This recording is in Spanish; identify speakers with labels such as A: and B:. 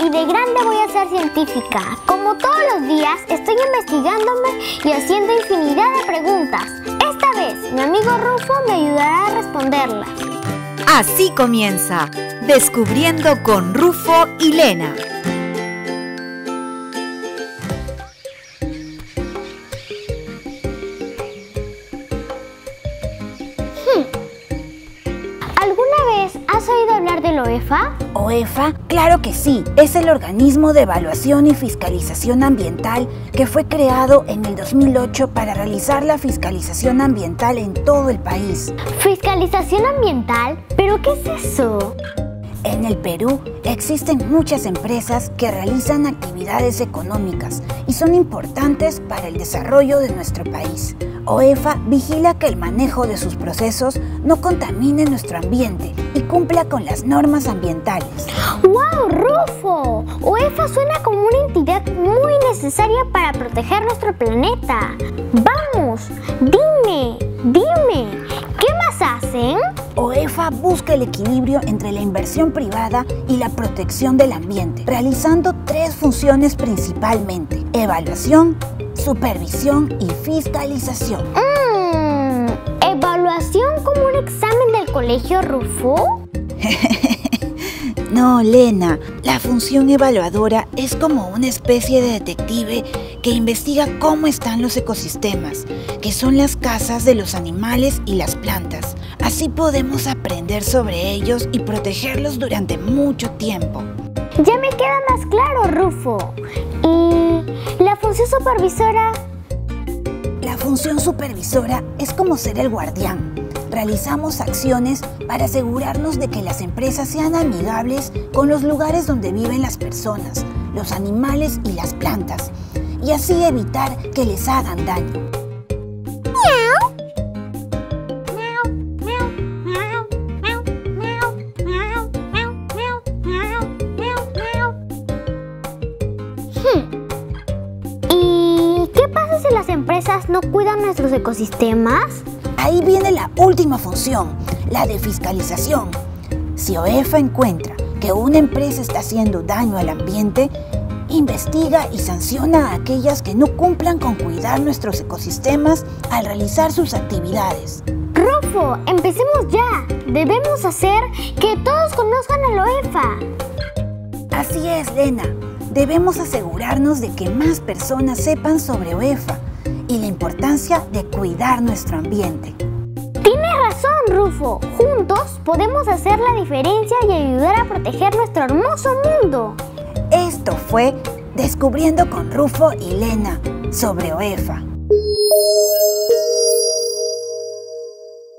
A: y de grande voy a ser científica. Como todos los días, estoy investigándome y haciendo infinidad de preguntas. Esta vez, mi amigo Rufo me ayudará a responderlas.
B: Así comienza Descubriendo con Rufo y Lena.
A: ¿Alguna vez has oído hablar del OEFA?
C: ¿OEFA? Claro que sí. Es el organismo de evaluación y fiscalización ambiental que fue creado en el 2008 para realizar la fiscalización ambiental en todo el país.
A: ¿Fiscalización ambiental? ¿Pero qué es eso?
C: En el Perú existen muchas empresas que realizan actividades económicas y son importantes para el desarrollo de nuestro país. OEFA vigila que el manejo de sus procesos no contamine nuestro ambiente y cumpla con las normas ambientales.
A: ¡Wow, Rufo! OEFA suena como una entidad muy necesaria para proteger nuestro planeta. ¡Vamos! Dime, ¿qué más hacen?
C: OEFA busca el equilibrio entre la inversión privada y la protección del ambiente, realizando 3 funciones principalmente: evaluación, supervisión y fiscalización.
A: ¿Evaluación como un examen del colegio, Rufo?
C: No, Lena, la función evaluadora es como una especie de detective que investiga cómo están los ecosistemas, que son las casas de los animales y las plantas. Así podemos aprender sobre ellos y protegerlos durante mucho tiempo.
A: Ya me queda más claro, Rufo. ¿Y la función supervisora?
C: La función supervisora es como ser el guardián. Realizamos acciones para asegurarnos de que las empresas sean amigables con los lugares donde viven las personas, los animales y las plantas, y así evitar que les hagan daño.
A: ¿Y qué pasa si las empresas no cuidan nuestros ecosistemas?
C: Ahí viene la última función, la de fiscalización. Si OEFA encuentra que una empresa está haciendo daño al ambiente, investiga y sanciona a aquellas que no cumplan con cuidar nuestros ecosistemas al realizar sus actividades.
A: Rufo, empecemos ya. Debemos hacer que todos conozcan al OEFA.
C: Así es, Lena. Debemos asegurarnos de que más personas sepan sobre OEFA y la importancia de cuidar nuestro ambiente.
A: Tienes razón, Rufo. Juntos podemos hacer la diferencia y ayudar a proteger nuestro hermoso mundo.
C: Esto fue Descubriendo con Rufo y Lena sobre OEFA.